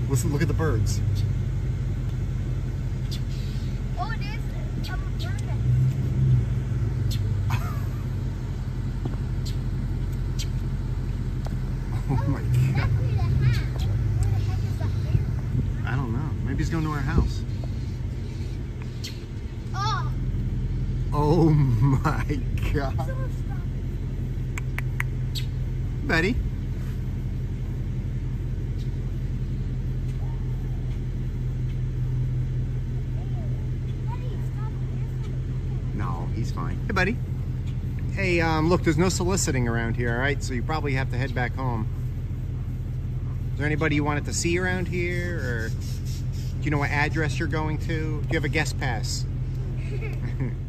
Listen, look at the birds. Oh, it is a bird. Oh my God. That's where the hat. Where the heck is the hair? I don't know. Maybe he's going to our house. Oh. Oh my God. Someone stop it. Betty. Buddy, stop. No, he's fine. Hey, buddy. Hey, look, there's no soliciting around here, all right? So you probably have to head back home. Is there anybody you wanted to see around here, or do you know what address you're going to? Do you have a guest pass?